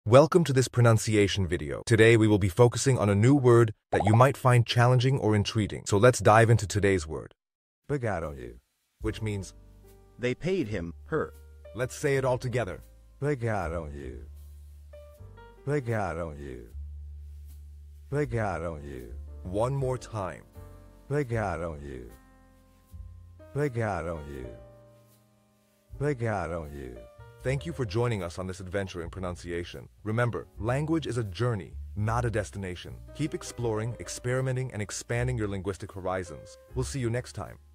Welcome to this pronunciation video. Today we will be focusing on a new word that you might find challenging or intriguing. So let's dive into today's word. Pagaram-lhe. Which means, They paid him, her. let's say it all together. Pagaram-lhe. Pagaram-lhe. Pagaram-lhe. One more time. Pagaram-lhe. Pagaram-lhe. Pagaram-lhe. Thank you for joining us on this adventure in pronunciation. Remember, language is a journey, not a destination. Keep exploring, experimenting, and expanding your linguistic horizons. We'll see you next time.